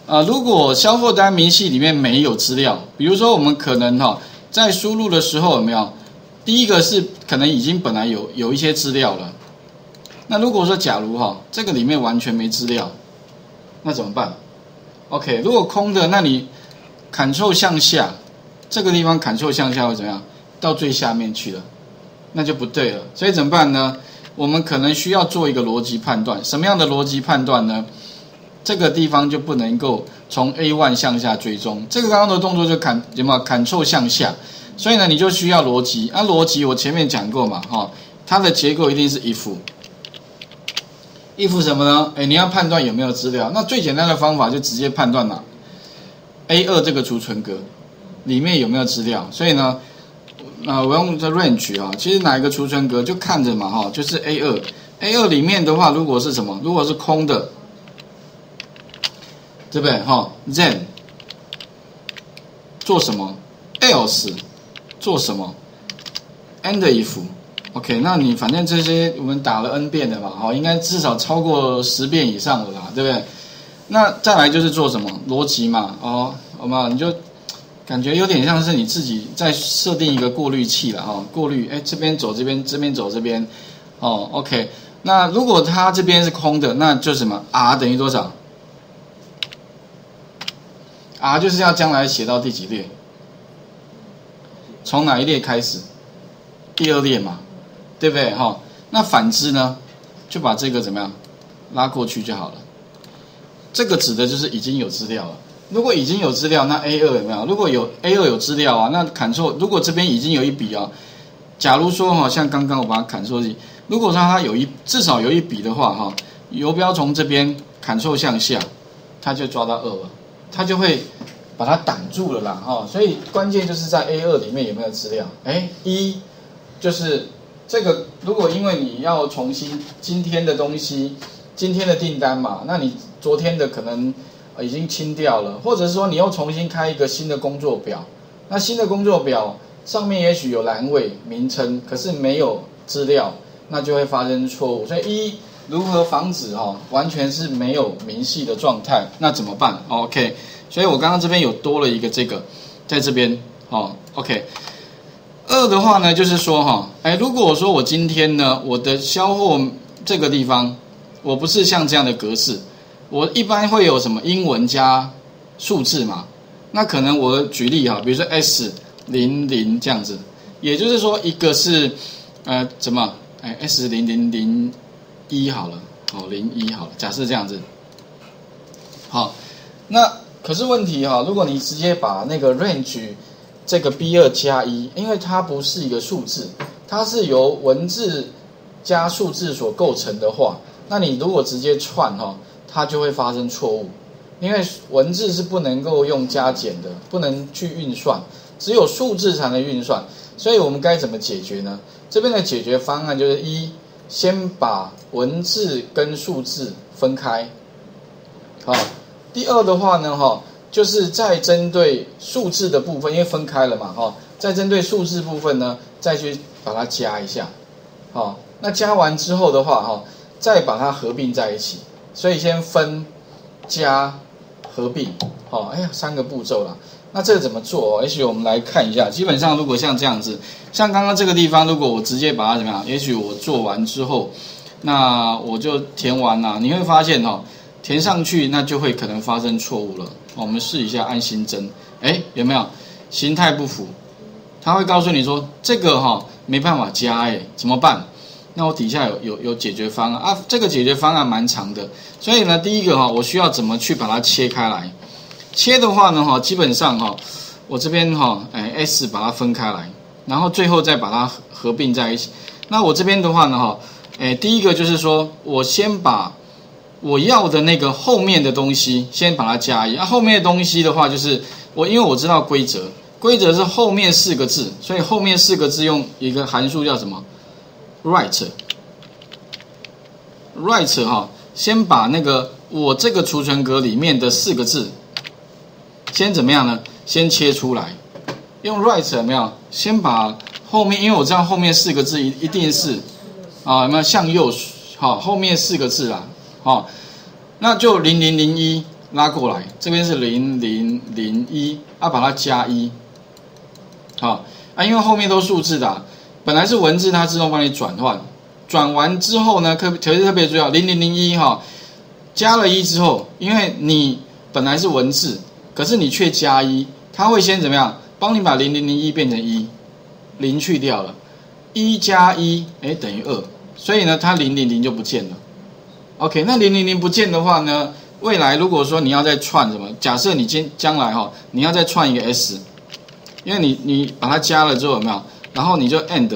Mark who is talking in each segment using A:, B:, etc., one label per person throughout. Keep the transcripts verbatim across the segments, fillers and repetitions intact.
A: 啊、呃，如果销货单明细里面没有资料，比如说我们可能哈、哦、在输入的时候有没有？第一个是可能已经本来有有一些资料了。那如果说假如哈、哦、这个里面完全没资料，那怎么办 ？OK， 如果空的，那你 Ctrl 向下，这个地方 Ctrl 向下会怎么样？到最下面去了，那就不对了。所以怎么办呢？我们可能需要做一个逻辑判断。什么样的逻辑判断呢？这个地方就不能够从 A 一 向下追踪。这个刚刚的动作就 Ctrl 有没有 Ctrl 向下？所以呢，你就需要逻辑。啊，逻辑我前面讲过嘛，哈、哦，它的结构一定是 if。if 什么呢？哎，你要判断有没有资料。那最简单的方法就直接判断哪 A 二 这个储存格里面有没有资料。所以呢，那、呃、我用这 range 啊，其实哪一个储存格就看着嘛，哈、哦，就是 A 二。A 二 里面的话，如果是什么？如果是空的，对不对？哈、哦、，then 做什么 ？else 做什么 ？and if。OK， 那你反正这些我们打了 n 遍的嘛，哈，应该至少超过十遍以上了啦，对不对？那再来就是做什么逻辑嘛，哦，好吗？你就感觉有点像是你自己在设定一个过滤器了，哈、哦，过滤，哎，这边走这边，这边走这边，哦 ，OK。那如果它这边是空的，那就什么 r 等于多少 ？r 就是要将来写到第几列？从哪一列开始？第二列嘛。对不对？哈，那反之呢，就把这个怎么样拉过去就好了。这个指的就是已经有资料了。如果已经有资料，那 A 二 有没有？如果有 A 二 有资料啊，那 Ctrl 如果这边已经有一笔啊，假如说哈，像刚刚我把它 Ctrl 进，如果说它有一至少有一笔的话哈，游标从这边 Ctrl 向下，它就抓到二了，它就会把它挡住了啦哈。所以关键就是在 A 二 里面有没有资料？哎，一就是。这个如果因为你要重新今天的东西，今天的订单嘛，那你昨天的可能已经清掉了，或者是说你又重新开一个新的工作表，那新的工作表上面也许有栏位名称，可是没有资料，那就会发生错误。所以一如何防止哈、哦，完全是没有明细的状态，那怎么办 ？OK， 所以我刚刚这边有多了一个这个在这边哦 ，OK。二的话呢，就是说哈，哎，如果我说我今天呢，我的销货这个地方，我不是像这样的格式，我一般会有什么英文加数字嘛？那可能我举例哈，比如说 S 零零这样子，也就是说一个是呃怎么哎 S 零零零一好了，好零一好了，假设这样子，好，那可是问题哈，如果你直接把那个 range这个 B 二 加一，因为它不是一个数字，它是由文字加数字所构成的话，那你如果直接串哈，它就会发生错误，因为文字是不能够用加减的，不能去运算，只有数字才能运算。所以我们该怎么解决呢？这边的解决方案就是一，先把文字跟数字分开，好，第二的话呢，哈。就是在针对数字的部分，因为分开了嘛，哈，在针对数字部分呢，再去把它加一下，好，那加完之后的话，哈，再把它合并在一起，所以先分、加、合并，好，哎呀，三个步骤啦。那这个怎么做？也许我们来看一下，基本上如果像这样子，像刚刚这个地方，如果我直接把它怎么样？也许我做完之后，那我就填完啦，你会发现哈，填上去那就会可能发生错误了。我们试一下按新增，哎，有没有形态不符？他会告诉你说这个哈、哦、没办法加，哎，怎么办？那我底下有有有解决方案啊，这个解决方案蛮长的，所以呢，第一个哈、哦，我需要怎么去把它切开来？切的话呢哈，基本上哈、哦，我这边哈、哦，哎 S 把它分开来，然后最后再把它合并在一起。那我这边的话呢哈，哎，第一个就是说我先把我要的那个后面的东西先把它加一，啊，後面的东西的话就是我因为我知道规则，规则是后面四个字，所以后面四个字用一个函数叫什么 ？write write 哈，先把那个我这个储存格里面的四个字，先怎么样呢？先切出来，用 write 有没有？先把后面，因为我知道后面四个字一一定是啊，有没有向右？好，后面四个字啦。哦，那就零零零一拉过来，这边是零零零一，啊，把它加一，好啊，因为后面都数字的、啊，本来是文字，它自动帮你转换，转完之后呢，特特别特别重要，零零零一哈，加了一之后，因为你本来是文字，可是你却加一，它会先怎么样？帮你把零零零一变成一，零去掉了，一加一，哎，等于二，所以呢，它零零零就不见了。OK， 那零零零不见的话呢，未来如果说你要再串什么，假设你今将来哈，你要再串一个 S， 因为你你把它加了之后有没有？然后你就 and，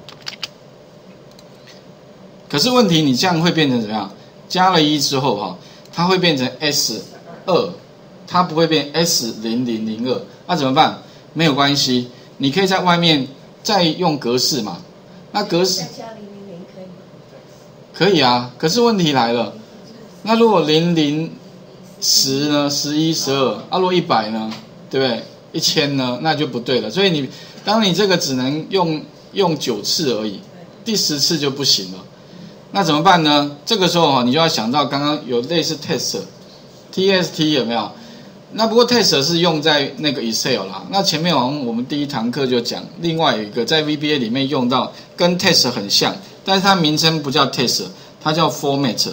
A: 可是问题你这样会变成怎么样？加了一之后哈，它会变成 S 二，它不会变 S 零零零二，那怎么办？没有关系，你可以在外面再用格式嘛。那格式
B: 再加零零零可以吗？
A: 可以啊，可是问题来了，那如果零零十呢，十一、十二，啊，如果一百呢，对不对？一千呢，那就不对了。所以你当你这个只能用用九次而已，第十次就不行了。那怎么办呢？这个时候哈，你就要想到刚刚有类似 test，T S T 有没有？那不过 test 是用在那个 Excel 啦。那前面好像我们第一堂课就讲，另外有一个在 V B A 里面用到，跟 test 很像，但是它名称不叫 test， 它叫 format。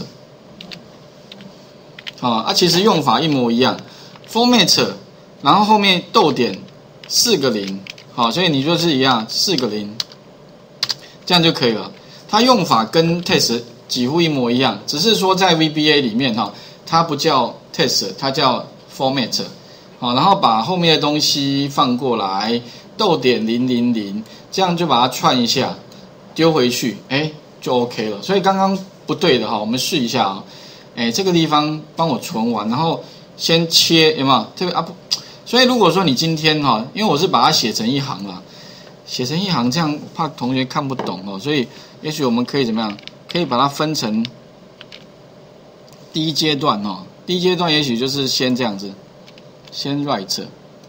A: 啊，啊，其实用法一模一样 ，format， 然后后面逗点四个零，好，所以你就是一样四个零，这样就可以了。它用法跟 test 几乎一模一样，只是说在 V B A 里面哈，它不叫 test， 它叫 format， 好，然后把后面的东西放过来，逗点零零零，这样就把它串一下，丢回去，哎，就 OK 了。所以刚刚不对的哈，我们试一下啊，哎，这个地方帮我存完，然后先切，有没有？特别啊不，所以如果说你今天哈，因为我是把它写成一行啦，写成一行，这样怕同学看不懂哦，所以也许我们可以怎么样？可以把它分成第一阶段哦。第一阶段也许就是先这样子，先 write，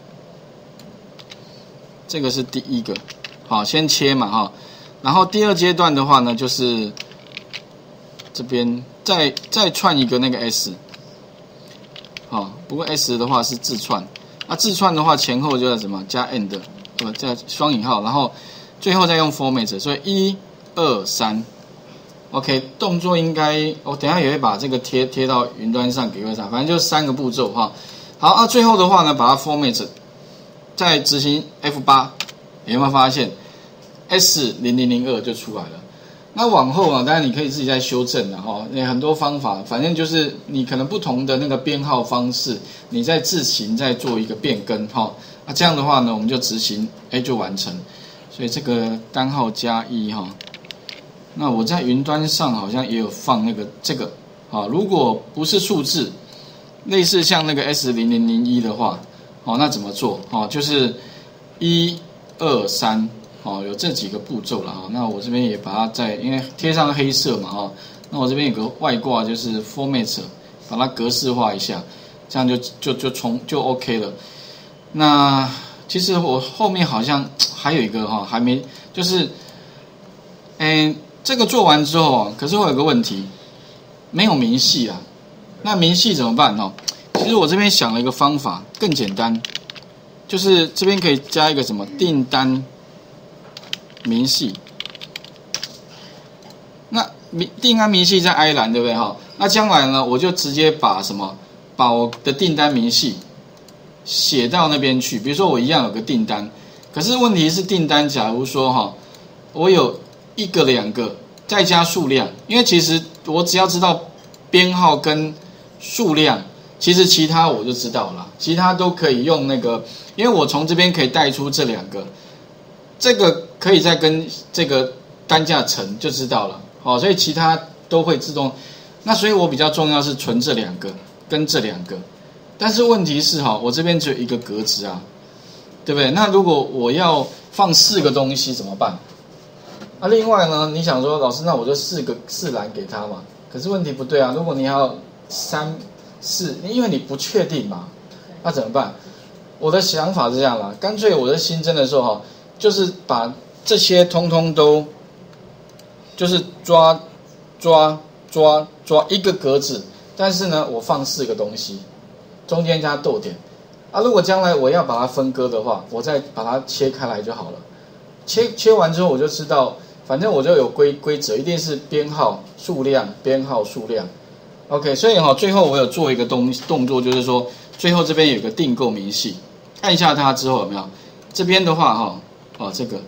A: 这个是第一个，好，先切嘛哈。然后第二阶段的话呢，就是这边再再串一个那个 S， 好，不过 S 的话是字串，那字串的话前后就要什么加 and， 呃，加双引号，然后最后再用 format， 所以一二三。OK， 动作应该我等一下也会把这个贴贴到云端上给各位看，反正就三个步骤哈。好啊，最后的话呢，把它 format， 再执行 F 八， 有没有发现 S 零零零二就出来了？那往后啊，当然你可以自己再修正的哈，有很多方法，反正就是你可能不同的那个编号方式，你再自行再做一个变更哈。啊，这样的话呢，我们就执行，哎，就完成。所以这个单号加一哈。那我在云端上好像也有放那个这个，啊，如果不是数字，类似像那个 S 零零零一的话，哦，那怎么做？哦，就是一二三，哦，有这几个步骤了哈。那我这边也把它在，因为贴上黑色嘛，哈，那我这边有个外挂就是 format， 把它格式化一下，这样就就就从就 OK 了。那其实我后面好像还有一个哈，还没就是，嗯。这个做完之后，可是会有个问题，没有明细啊。那明细怎么办呢？其实我这边想了一个方法，更简单，就是这边可以加一个什么订单明细。那订单明细在 I 栏，对不对哈？那将来呢，我就直接把什么，把我的订单明细写到那边去。比如说我一样有个订单，可是问题是订单，假如说哈，我有一个两个再加数量，因为其实我只要知道编号跟数量，其实其他我就知道了，其他都可以用那个，因为我从这边可以带出这两个，这个可以再跟这个单价乘就知道了，好，所以其他都会自动。那所以我比较重要是存这两个跟这两个，但是问题是哈，我这边只有一个格子啊，对不对？那如果我要放四个东西怎么办？那、啊、另外呢，你想说老师，那我就四个四栏给他嘛？可是问题不对啊，如果你要三四，因为你不确定嘛，那怎么办？我的想法是这样啦，干脆我在新增的时候哈，就是把这些通通都，就是抓抓抓抓一个格子，但是呢，我放四个东西， 中间加逗点。啊，如果将来我要把它分割的话，我再把它切开来就好了。切切完之后，我就知道，反正我就有规规则，一定是编号、数量、编号、数量。OK， 所以哈、哦，最后我有做一个动动作，就是说，最后这边有个订购明细，按一下它之后有没有？这边的话哈，哦这个，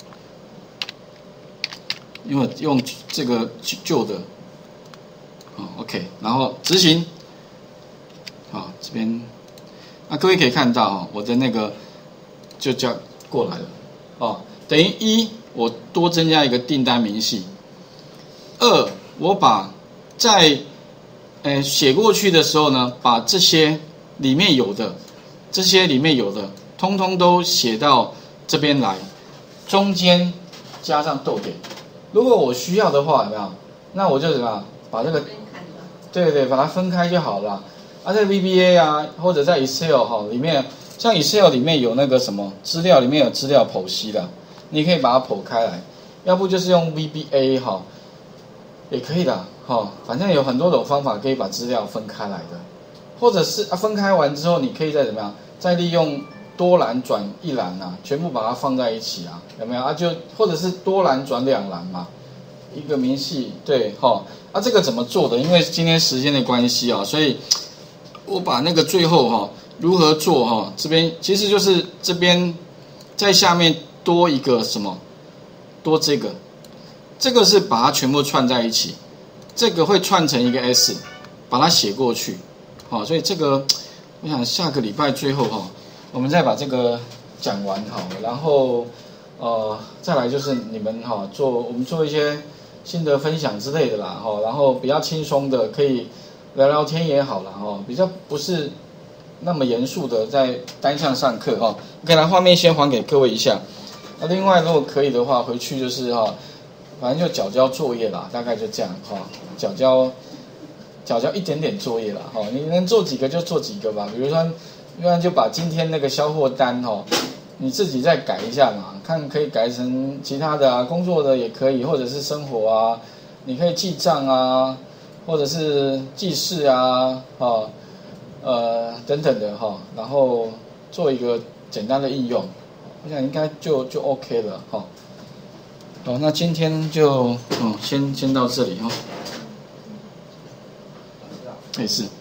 A: 因为用这个旧的，哦 OK， 然后执行，好这边，那各位可以看到哈，我的那个就叫过来了，哦，等于一我多增加一个订单明细，二我把在诶写过去的时候呢，把这些里面有的，这些里面有的，通通都写到这边来，中间加上逗点。如果我需要的话，有没有？那我就怎么样把这个，对对，把它分开就好了。啊，在 V B A 啊，或者在 Excel 哈里面，像 Excel 里面有那个什么资料，里面有资料剖析的，你可以把它剖开来。要不就是用 V B A 哈，也可以的哈，反正有很多种方法可以把资料分开来的，或者是啊分开完之后，你可以再怎么样，再利用多栏转一栏啊，全部把它放在一起啊，有没有啊？就或者是多栏转两栏嘛，一个明细对哈。啊，这个怎么做的？因为今天时间的关系啊，所以我把那个最后哈如何做哈，这边其实就是这边在下面多一个什么，多这个，这个是把它全部串在一起，这个会串成一个 S， 把它写过去，好，所以这个我想下个礼拜最后哈，我们再把这个讲完好了，然后呃再来就是你们哈做我们做一些心得分享之类的啦哈，然后比较轻松的可以聊聊天也好啦哈，比较不是那么严肃的在单项上课哈。OK， 来画面先还给各位一下。那另外如果可以的话，回去就是哈，反正就缴交作业啦，大概就这样哈，缴交缴交一点点作业啦哈，你能做几个就做几个吧，比如说，不然就把今天那个销货单哈，你自己再改一下嘛，看可以改成其他的啊，工作的也可以，或者是生活啊，你可以记账啊，或者是记事啊，哈，呃等等的哈，然后做一个简单的应用，我想应该就就 OK 了哈。好，那今天就嗯先先到这里哈。也是。